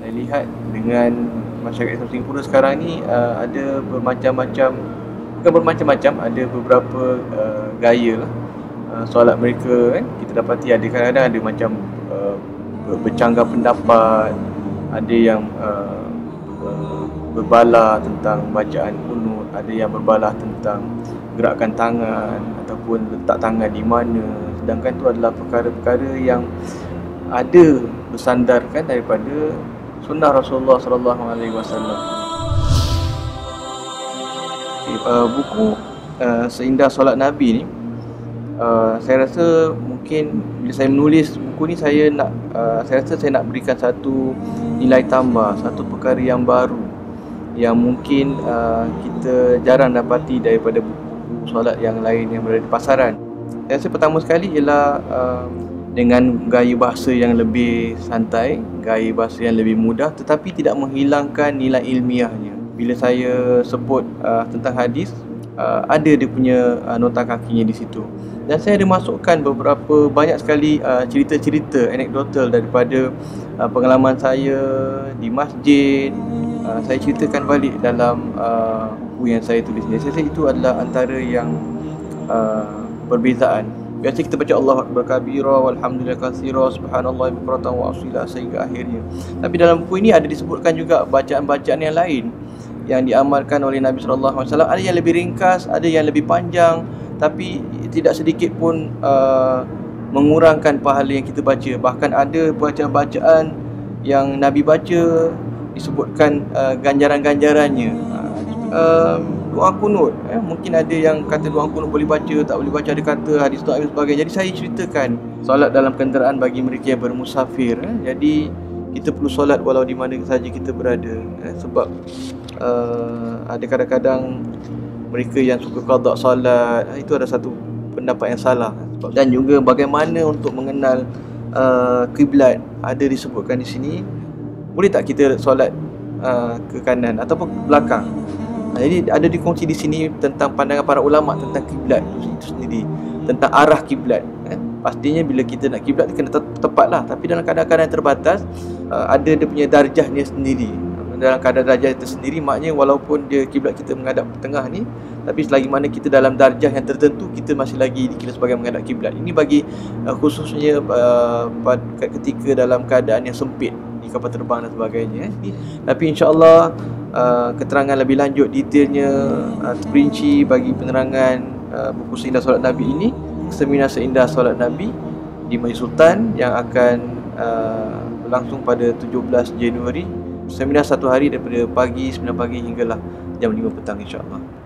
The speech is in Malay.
saya lihat dengan masyarakat Islam Singapura sekarang ni ada bermacam-macam, bukan bermacam-macam, ada beberapa gaya lah solat mereka kan. Kita dapati ada kadang-kadang ada macam bercanggah pendapat, ada yang berbalah tentang bacaan kunut, ada yang berbalah tentang gerakan tangan ataupun letak tangan di mana, sedangkan itu adalah perkara-perkara yang ada bersandarkan daripada sunnah Rasulullah SAW. Buku Seindah Solat Nabi ni, saya rasa mungkin bila saya menulis buku ni, saya rasa saya nak berikan satu nilai tambah, satu perkara yang baru yang mungkin kita jarang dapati daripada buku solat yang lain yang berada di pasaran. Saya rasa pertama sekali ialah dengan gaya bahasa yang lebih santai, gaya bahasa yang lebih mudah, tetapi tidak menghilangkan nilai ilmiahnya. Bila saya sebut tentang hadis, ada dia punya nota kakinya di situ. Dan saya ada masukkan banyak sekali cerita-cerita anekdotal daripada pengalaman saya di masjid. Saya ceritakan balik dalam buku yang saya tulis ni. Saya rasa itu adalah antara yang perbezaan. Biasa kita baca Allahu Akbar kabira walhamdulillah katsira subhanallah bukratan wa asila sehingga akhirnya. Tapi dalam buku ini ada disebutkan juga bacaan-bacaan yang lain yang diamalkan oleh Nabi sallallahu alaihi wasallam. Ada yang lebih ringkas, ada yang lebih panjang, tapi tidak sedikit pun mengurangkan pahala yang kita baca. Bahkan ada bacaan-bacaan yang Nabi baca disebutkan ganjaran-ganjarannya. Doa kunut, mungkin ada yang kata doa kunut boleh baca, tak boleh baca, ada kata hadis doa dan sebagainya. Jadi saya ceritakan solat dalam kenderaan bagi mereka yang bermusafir. Jadi kita perlu solat walau di mana saja kita berada, sebab ada kadang-kadang mereka yang suka qada solat, itu ada satu pendapat yang salah. Dan juga bagaimana untuk mengenal kiblat, ada disebutkan di sini. Boleh tak kita solat ke kanan ataupun ke belakang? Jadi ada dikongsi di sini tentang pandangan para ulama tentang kiblat itu sendiri, tentang arah kiblat. Pastinya bila kita nak kiblat kena tepatlah, tapi dalam keadaan-keadaan terbatas ada dia punya darjahnya sendiri. Dalam keadaan darjah itu sendiri, maknanya walaupun dia kiblat kita menghadap ke tengah ni, tapi selagi mana kita dalam darjah yang tertentu, kita masih lagi dikira sebagai menghadap kiblat. Ini bagi khususnya ketika dalam keadaan yang sempit di kapal terbang dan sebagainya. Tapi insya-Allah keterangan lebih lanjut, detailnya, terperinci bagi penerangan buku Seindah Solat Nabi ini, Seminar Seindah Solat Nabi di Masjid Sultan yang akan berlangsung pada 17 Januari. Seminar 1 hari daripada pagi 9 pagi hinggalah jam 5 petang insya-Allah.